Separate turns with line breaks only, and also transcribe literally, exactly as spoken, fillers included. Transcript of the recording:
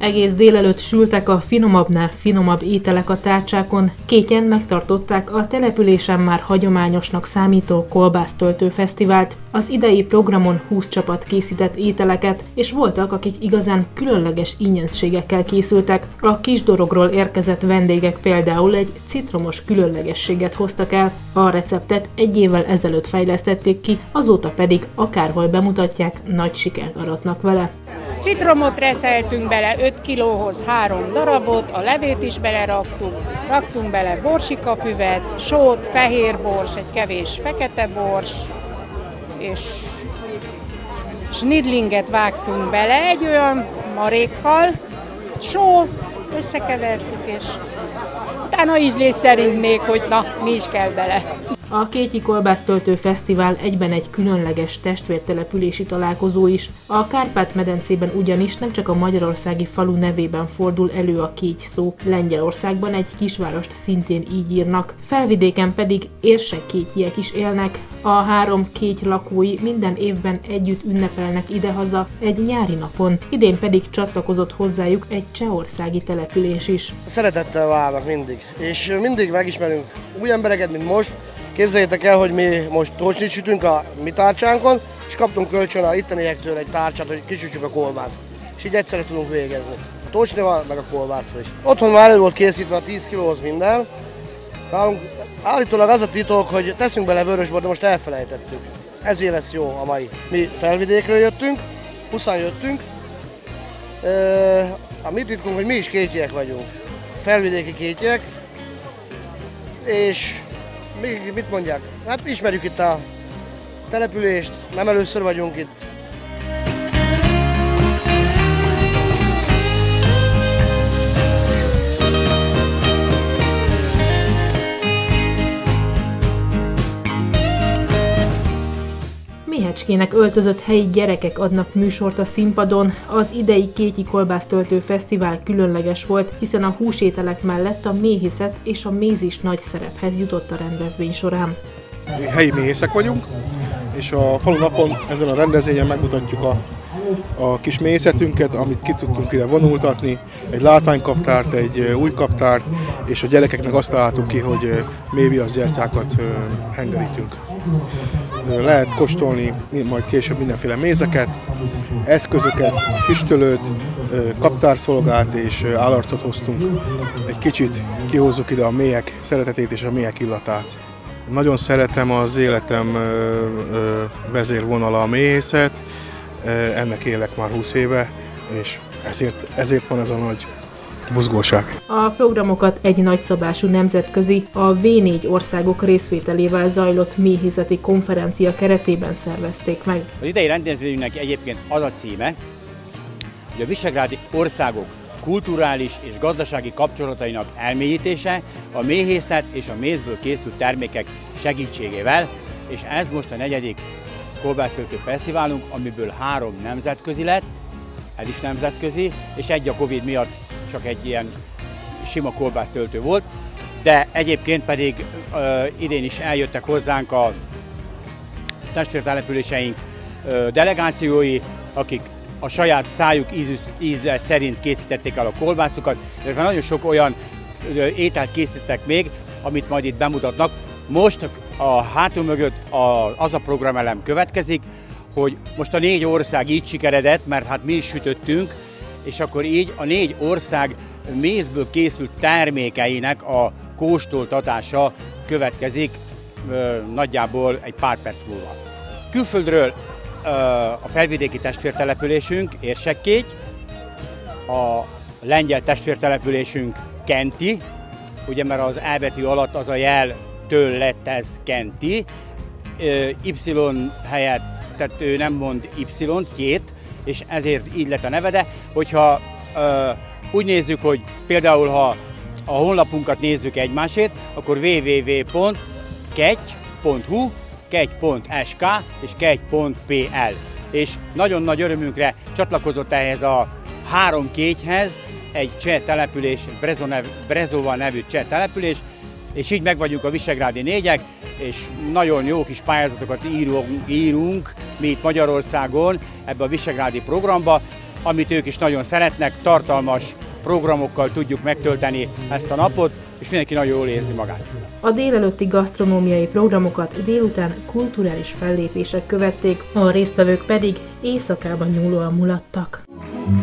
Egész délelőtt sültek a finomabbnál finomabb ételek a tárcsákon, Kétyen megtartották a településen már hagyományosnak számító kolbásztöltő fesztivált. Az idei programon húsz csapat készített ételeket, és voltak, akik igazán különleges ínyentségekkel készültek. A Kisdorogról érkezett vendégek például egy citromos különlegességet hoztak el. A receptet egy évvel ezelőtt fejlesztették ki, azóta pedig akárhol bemutatják, nagy sikert aratnak vele.
Citromot reszeltünk bele, öt kilóhoz három darabot, a levét is beleraktuk, raktunk bele borsikafüvet, sót, fehér bors, egy kevés fekete bors, és snidlinget vágtunk bele egy olyan marékkal, só, összekevertük, és utána ízlés szerint még, hogy na, mi is kell bele.
A Kétyi Kolbásztöltő Fesztivál egyben egy különleges testvértelepülési találkozó is. A Kárpát-medencében ugyanis nem csak a magyarországi falu nevében fordul elő a Kéty szó, Lengyelországban egy kisvárost szintén így írnak, Felvidéken pedig érsekkétyiek is élnek. A három Kéty lakói minden évben együtt ünnepelnek idehaza egy nyári napon, idén pedig csatlakozott hozzájuk egy csehországi település is.
Szeretettel várnak mindig, és mindig megismerünk új embereket, mint most. Képzeljétek el, hogy mi most tócsnit sütünk a mi tárcsánkon, és kaptunk kölcsön a itteniektől egy tárcsát, hogy kisütsük a kolbászt. És így egyszerre tudunk végezni. A tócsnival, meg a kolbászra is. Otthon már elő volt készítve a tíz kilóhoz minden. Nálunk állítólag az a titok, hogy teszünk bele vörösbort, de most elfelejtettük. Ezért lesz jó a mai. Mi Felvidékről jöttünk, huszan jöttünk. A mi titkunk, hogy mi is kétyiek vagyunk. Felvidéki kétyiek. És még mit mondják? Hát ismerjük itt a települést, nem először vagyunk itt.
Méhecskének öltözött helyi gyerekek adnak műsort a színpadon. Az idei Kétyi Kolbásztöltő Fesztivál különleges volt, hiszen a húsételek mellett a méhészet és a méz is nagy szerephez jutott a rendezvény során.
Helyi méhészek vagyunk, és a falunapon ezen a rendezvényen megmutatjuk a, a kis mészetünket, amit ki tudtunk ide vonultatni, egy látványkaptárt, egy új kaptárt, és a gyerekeknek azt találtuk ki, hogy méhviaszgyertyákat hengerítünk. Lehet kóstolni majd később mindenféle mézeket, eszközöket, füstölőt, kaptárszolgát és állarcot hoztunk. Egy kicsit kihozzuk ide a méhek szeretetét és a méhek illatát. Nagyon szeretem az életem vezérvonala a méhészet, ennek élek már húsz éve, és ezért, ezért van ez a nagy buzgóság.
A programokat egy nagyszabású nemzetközi, a vé négy országok részvételével zajlott méhészeti konferencia keretében szervezték meg.
Az idei rendezvényünknek egyébként az a címe, hogy a visegrádi országok kulturális és gazdasági kapcsolatainak elmélyítése a méhészet és a mézből készült termékek segítségével, és ez most a negyedik Kolbásztöltő Fesztiválunk, amiből három nemzetközi lett, ez is nemzetközi, és egy a Covid miatt csak egy ilyen sima kolbásztöltő volt, de egyébként pedig ö, idén is eljöttek hozzánk a testvértelepüléseink ö, delegációi, akik a saját szájuk íze szerint készítették el a kolbászukat, illetve nagyon sok olyan ö, ételt készítettek még, amit majd itt bemutatnak. Most a hátul mögött a, az a programelem következik, hogy most a négy ország így sikeredett, mert hát mi is sütöttünk, és akkor így a négy ország mézből készült termékeinek a kóstoltatása következik ö, nagyjából egy pár perc múlva. Külföldről ö, a felvidéki testvértelepülésünk Érsekkéty, a lengyel testvértelepülésünk Kenti, ugye mert az E betű alatt az a jeltől lett ez Kenti, ö, Y helyett, tehát ő nem mond Y-t, két, és ezért így lett a neve, de hogyha ö, úgy nézzük, hogy például ha a honlapunkat nézzük egymásét, akkor double-u double-u double-u pont kegy pont hu, kegy pont es ká és kegy pont pé el. És nagyon nagy örömünkre csatlakozott ehhez a három kégyhez egy cseh település, Brezova nevű cseh település, és így meg vagyunk a visegrádi négyek, és nagyon jó kis pályázatokat írunk, írunk mi itt Magyarországon ebbe a visegrádi programba, amit ők is nagyon szeretnek, tartalmas programokkal tudjuk megtölteni ezt a napot, és mindenki nagyon jól érzi magát.
A délelőtti gasztronómiai programokat délután kulturális fellépések követték, a résztvevők pedig éjszakában nyúlóan mulattak.